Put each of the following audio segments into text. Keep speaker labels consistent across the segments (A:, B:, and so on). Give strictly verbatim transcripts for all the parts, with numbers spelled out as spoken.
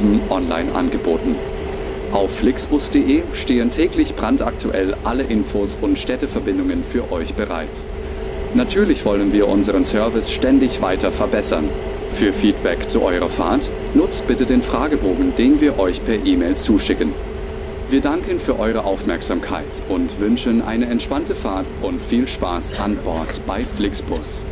A: exklusiven Online-Angeboten. Auf flixbus punkt de stehen täglich brandaktuell alle Infos und Städteverbindungen für euch bereit. Natürlich wollen wir unseren Service ständig weiter verbessern. Für Feedback zu eurer Fahrt nutzt bitte den Fragebogen, den wir euch per E-Mail zuschicken. Wir danken für eure Aufmerksamkeit und wünschen eine entspannte Fahrt und viel Spaß an Bord bei FlixBus.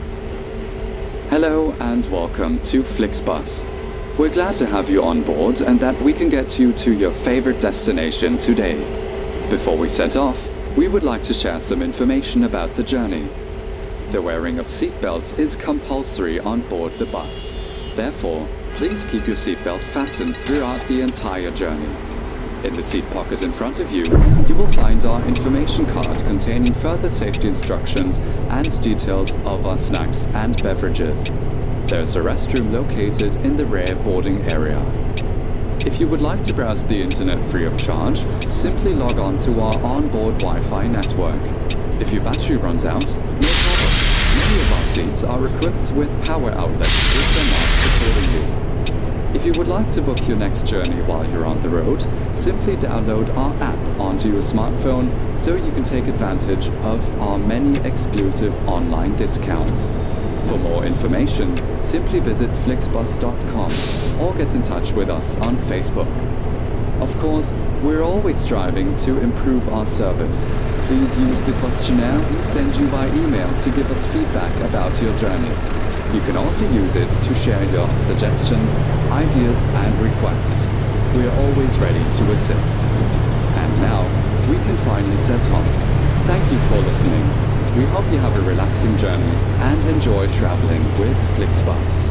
A: Hello and welcome to FlixBus. We're glad to have you on board and that we can get you to your favorite destination today. Before we set off, we would like to share some information about the journey. The wearing of seatbelts is compulsory on board the bus. Therefore, please keep your seatbelt fastened throughout the entire journey. In the seat pocket in front of you, you will find our information card containing further safety instructions and details of our snacks and beverages. There's a restroom located in the rear boarding area. If you would like to browse the internet free of charge, simply log on to our onboard Wi-Fi network. If your battery runs out, no problem. Many of our seats are equipped with power outlets which are marked accordingly. If you would like to book your next journey while you're on the road, simply download our app onto your smartphone so you can take advantage of our many exclusive online discounts. For more information, simply visit flixbus dot com or get in touch with us on Facebook. Of course, we're always striving to improve our service. Please use the questionnaire we send you by email to give us feedback about your journey. You can also use it to share your suggestions, ideas and requests. We are always ready to assist. And now, we can finally set off. Thank you for listening. We hope you have a relaxing journey and enjoy traveling with FlixBus.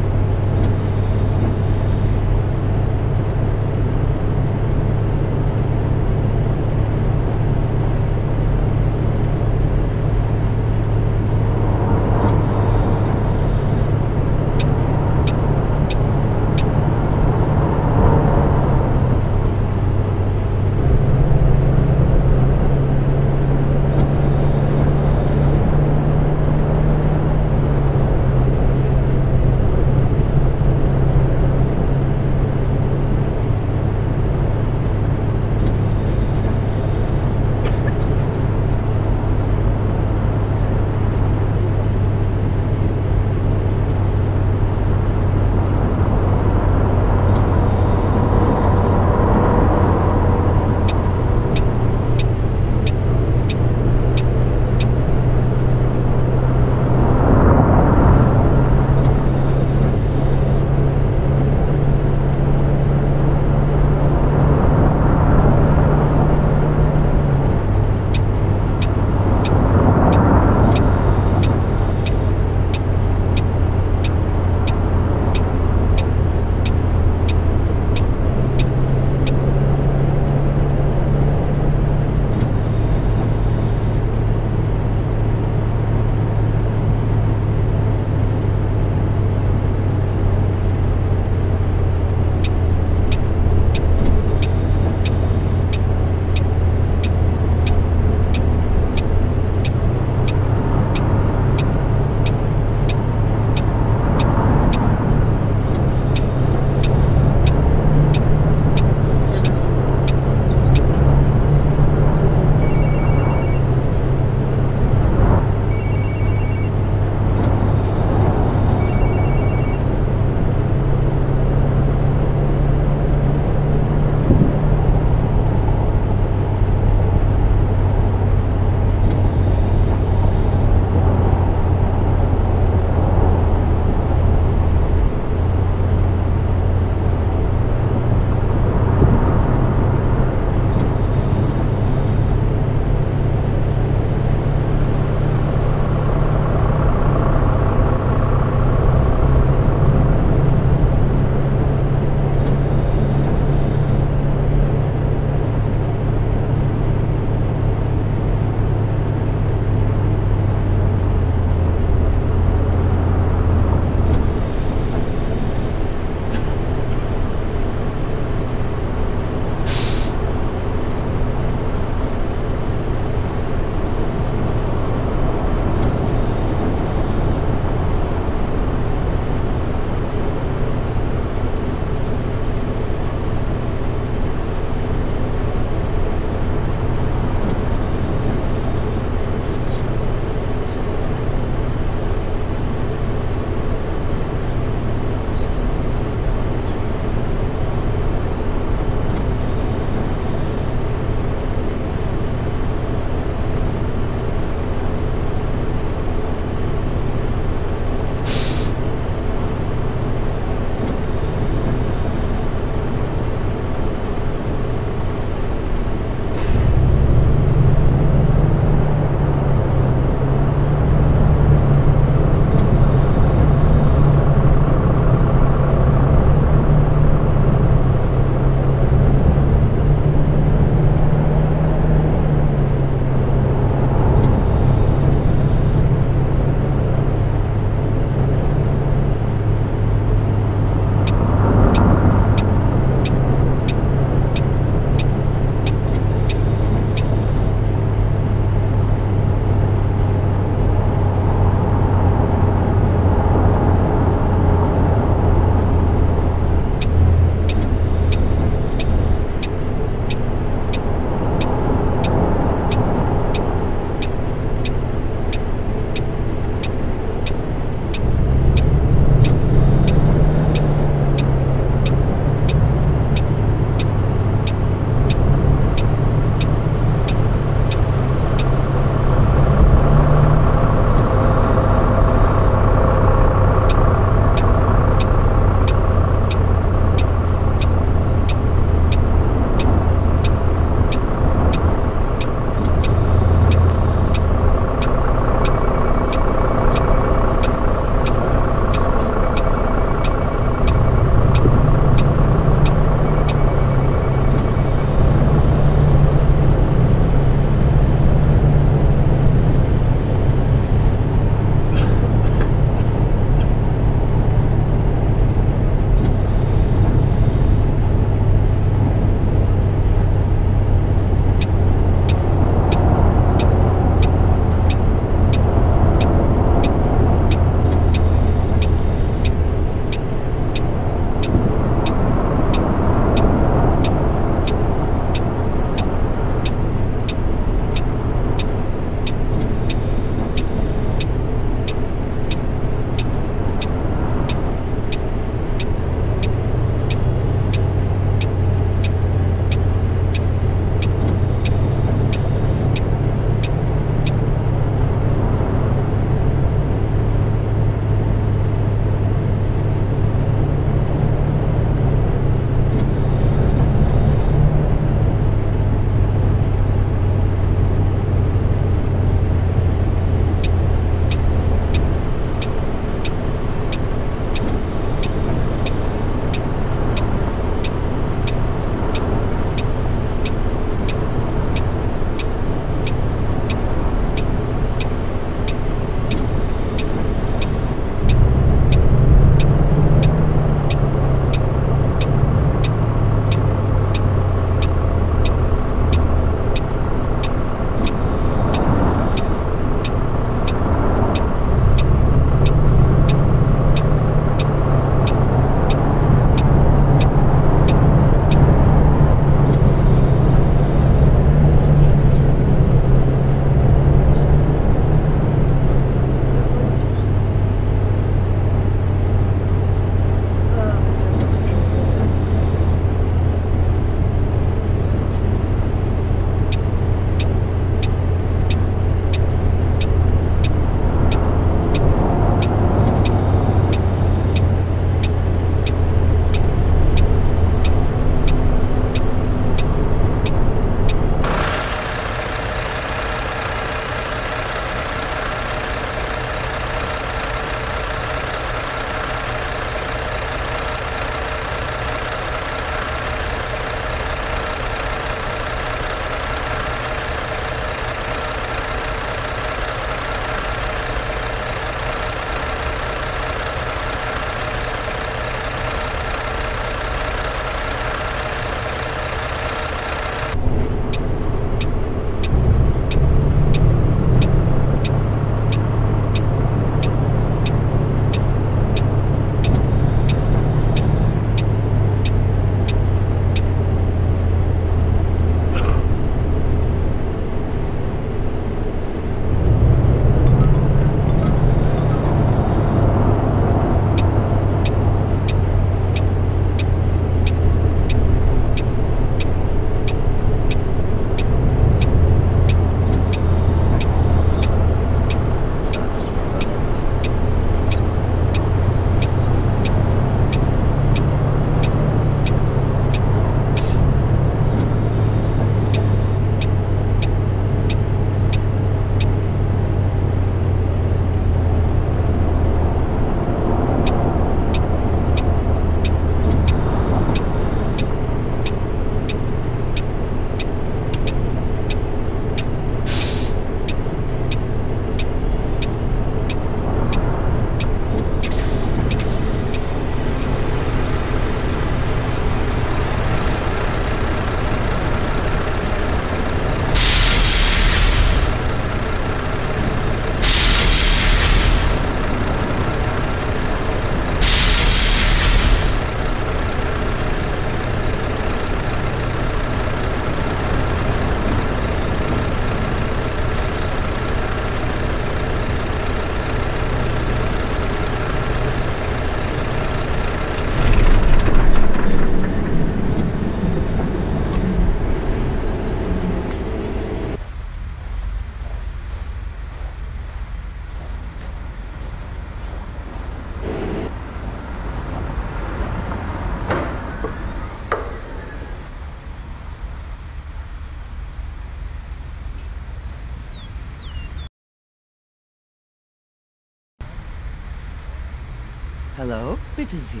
B: Hallo, bitte sehr.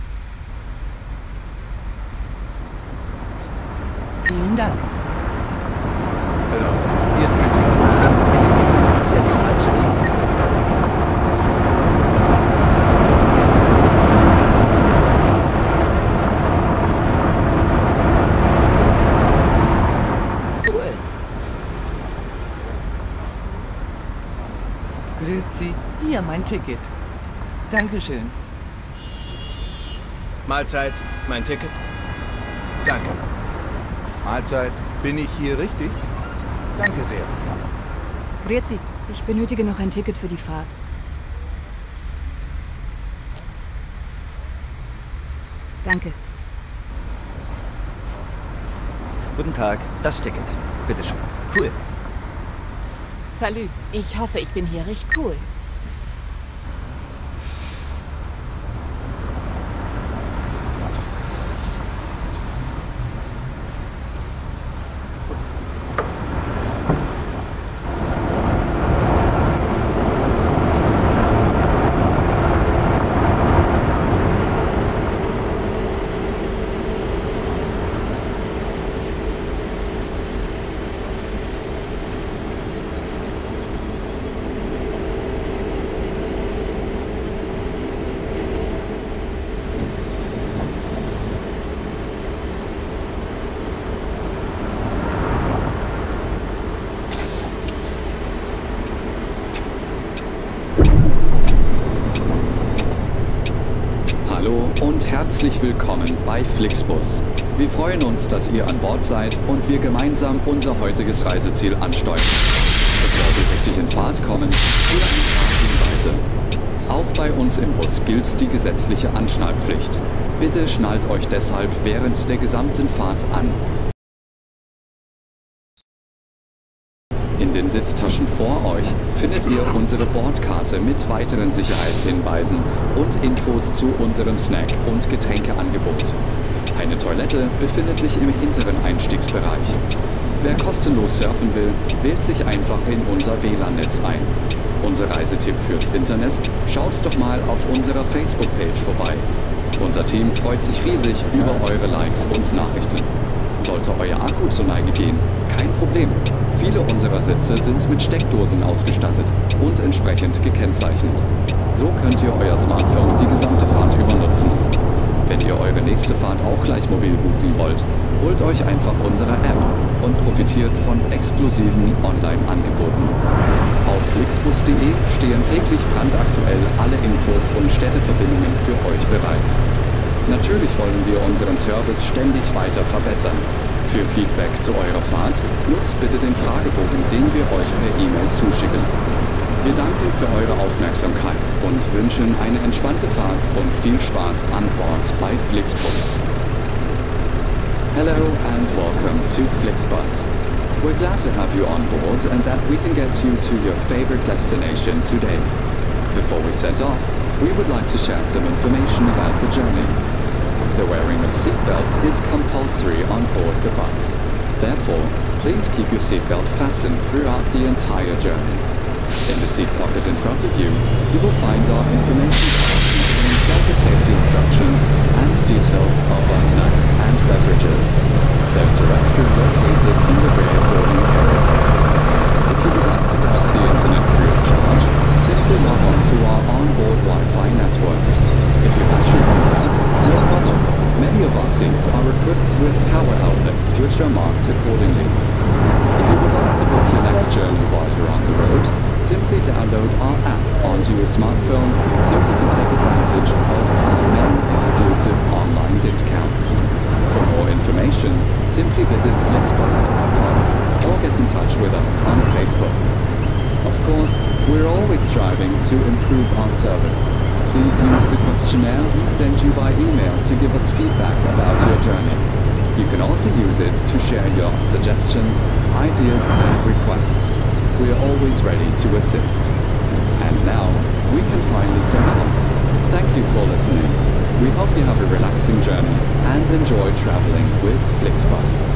B: Vielen Dank.
C: Hallo, hier ist mein Ticket. Das ist ja die falsche Linie.
B: Cool. Grüezi, hier mein Ticket. Dankeschön.
C: Mahlzeit, mein Ticket. Danke. Mahlzeit, bin ich hier richtig? Danke sehr.
D: Grüezi, ich benötige noch ein Ticket für die Fahrt. Danke.
E: Guten Tag, das Ticket. Bitteschön. Cool.
F: Salü, ich hoffe, ich bin hier recht cool.
A: Und herzlich willkommen bei FlixBus. Wir freuen uns, dass ihr an Bord seid und wir gemeinsam unser heutiges Reiseziel ansteuern. Bevor wir richtig in Fahrt kommen, hier ein paar Hinweise. Auch bei uns im Bus gilt die gesetzliche Anschnallpflicht. Bitte schnallt euch deshalb während der gesamten Fahrt an. In den Sitztaschen vor euch findet ihr unsere Bordkarte mit weiteren Sicherheitshinweisen und Infos zu unserem Snack- und Getränkeangebot. Eine Toilette befindet sich im hinteren Einstiegsbereich. Wer kostenlos surfen will, wählt sich einfach in unser W L A N-Netz ein. Unser Reisetipp fürs Internet? Schaut doch mal auf unserer Facebook-Page vorbei. Unser Team freut sich riesig über eure Likes und Nachrichten. Sollte euer Akku zur Neige gehen, kein Problem. Viele unserer Sitze sind mit Steckdosen ausgestattet und entsprechend gekennzeichnet. So könnt ihr euer Smartphone die gesamte Fahrt über nutzen. Wenn ihr eure nächste Fahrt auch gleich mobil buchen wollt, holt euch einfach unsere App und profitiert von exklusiven Online-Angeboten. Auf flixbus punkt de stehen täglich brandaktuell alle Infos und Städteverbindungen für euch bereit. Natürlich wollen wir unseren Service ständig weiter verbessern. Für Feedback zu eurer Fahrt nutzt bitte den Fragebogen, den wir euch per E-Mail zuschicken. Wir danken für eure Aufmerksamkeit und wünschen eine entspannte Fahrt und viel Spaß an Bord bei FlixBus. Hello and welcome to FlixBus. We're glad to have you on board and that we can get you to your favorite destination today. Before we set off, we would like to share some information about the journey. The wearing of seatbelts is compulsory on board the bus. Therefore, please keep your seatbelt fastened throughout the entire journey. In the seat pocket in front of you, you will find our information card containing further safety instructions and details of our snacks and beverages. There's a restroom located in the rear boarding area. If you would like to browse the internet free of charge, simply log on to our onboard Wi-Fi network. If your battery runs out, no problem. Many of our seats are equipped with power outlets which are marked accordingly. If you would like to book your next journey while you're on the road, simply download our app onto your smartphone so you can take advantage of our many exclusive online discounts. For more information, simply visit flixbus dot com or get in touch with us on Facebook. Of course, we're always striving to improve our service. Please use the questionnaire we send you by email to give us feedback about your journey. You can also use it to share your suggestions, ideas and requests. We are always ready to assist. And now, we can finally set off. Thank you for listening. We hope you have a relaxing journey and enjoy traveling with FlixBus.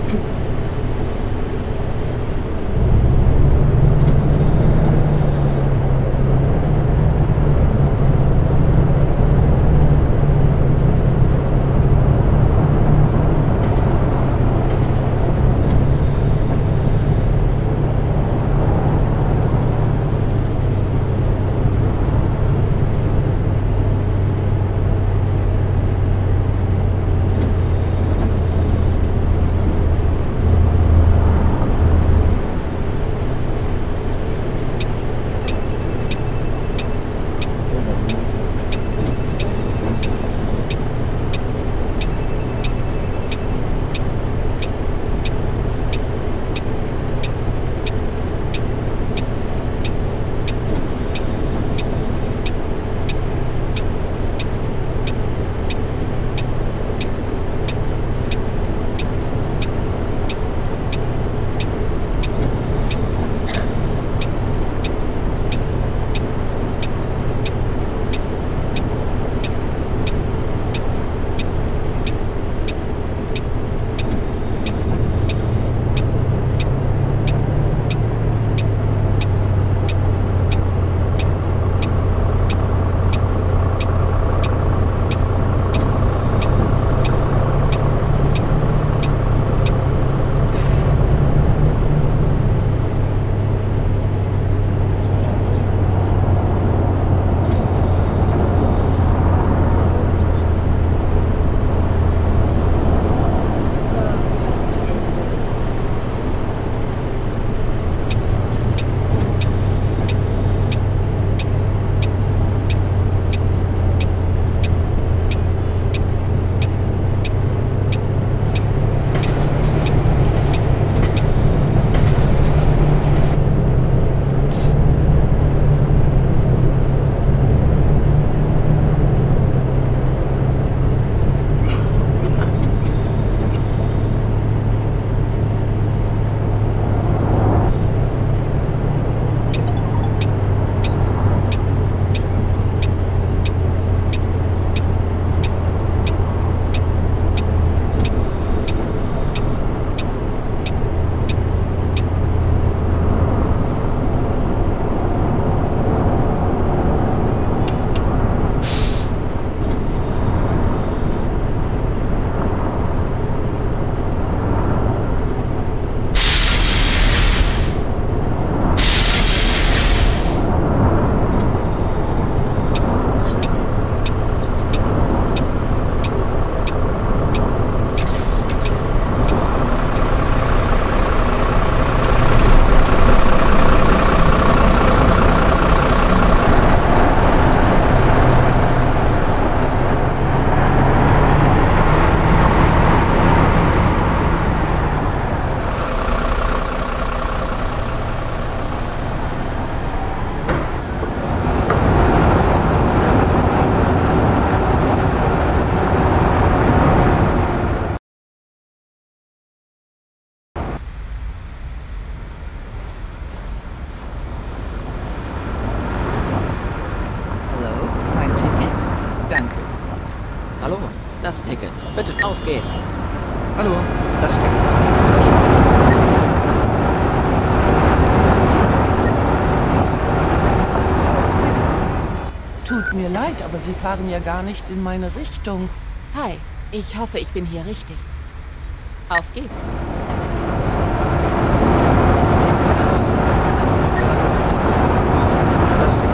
F: Das Ticket. Bitte, auf geht's.
E: Hallo, das Ticket.
B: Tut mir leid, aber Sie fahren ja gar nicht in meine Richtung.
F: Hi, ich hoffe, ich bin hier richtig. Auf geht's.
E: Das Ticket.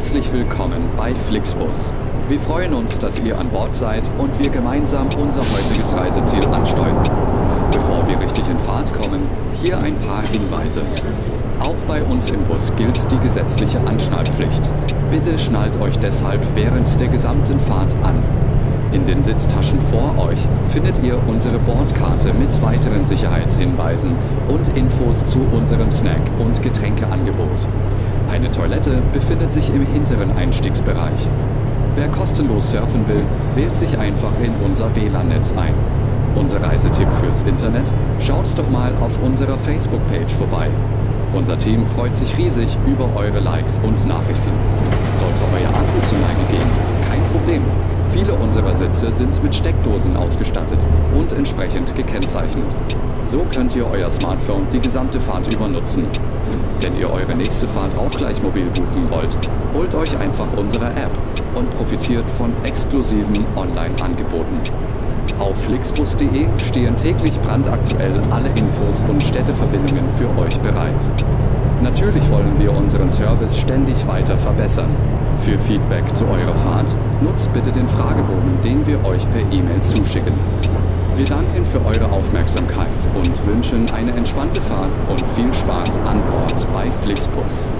A: herzlich willkommen bei FlixBus. Wir freuen uns, dass ihr an Bord seid und wir gemeinsam unser heutiges Reiseziel ansteuern. Bevor wir richtig in Fahrt kommen, hier ein paar Hinweise. Auch bei uns im Bus gilt die gesetzliche Anschnallpflicht. Bitte schnallt euch deshalb während der gesamten Fahrt an. In den Sitztaschen vor euch findet ihr unsere Bordkarte mit weiteren Sicherheitshinweisen und Infos zu unserem Snack- und Getränkeangebot. Eine Toilette befindet sich im hinteren Einstiegsbereich. Wer kostenlos surfen will, wählt sich einfach in unser W L A N-Netz ein. Unser Reisetipp fürs Internet? Schaut doch mal auf unserer Facebook-Page vorbei. Unser Team freut sich riesig über eure Likes und Nachrichten. Sollte euer Akku zu Neige gehen, kein Problem. Viele unserer Sitze sind mit Steckdosen ausgestattet und entsprechend gekennzeichnet. So könnt ihr euer Smartphone die gesamte Fahrt über nutzen. Wenn ihr eure nächste Fahrt auch gleich mobil buchen wollt, holt euch einfach unsere App und profitiert von exklusiven Online-Angeboten. Auf flixbus punkt de stehen täglich brandaktuell alle Infos und Städteverbindungen für euch bereit. Natürlich wollen wir unseren Service ständig weiter verbessern. Für Feedback zu eurer Fahrt nutzt bitte den Fragebogen, den wir euch per E-Mail zuschicken. Wir danken für eure Aufmerksamkeit und wünschen eine entspannte Fahrt und viel Spaß an Bord bei FlixBus.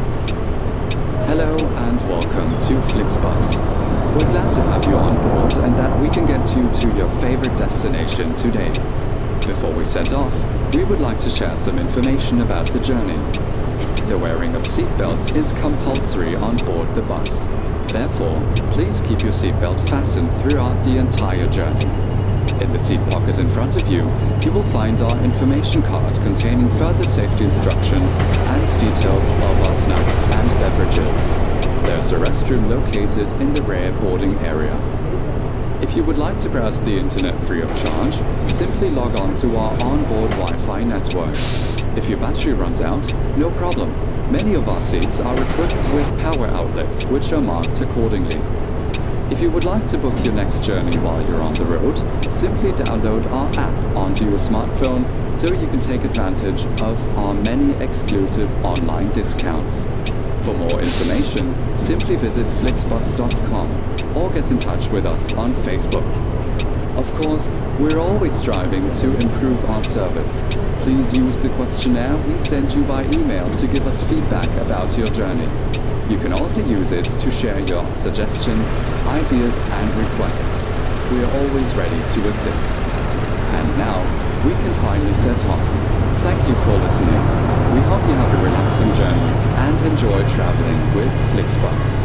A: Hello and welcome to FlixBus. We're glad to have you on board and that we can get you to your favorite destination today. Before we set off, we would like to share some information about the journey. The wearing of seatbelts is compulsory on board the bus. Therefore, please keep your seatbelt fastened throughout the entire journey. In the seat pocket in front of you, you will find our information card containing further safety instructions and details of our snacks and beverages. There's a restroom located in the rear boarding area. If you would like to browse the internet free of charge, simply log on to our onboard Wi-Fi network. If your battery runs out, no problem. Many of our seats are equipped with power outlets, which are marked accordingly. If you would like to book your next journey while you're on the road, simply download our app onto your smartphone so you can take advantage of our many exclusive online discounts. For more information, simply visit flixbus dot com or get in touch with us on Facebook. Of course, we're always striving to improve our service. Please use the questionnaire we send you by email to give us feedback about your journey. You can also use it to share your suggestions, ideas and requests. We are always ready to assist. And now, we can finally set off. Thank you for listening. We hope you have a relaxing journey and enjoy traveling with FlixBus.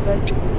G: Leute.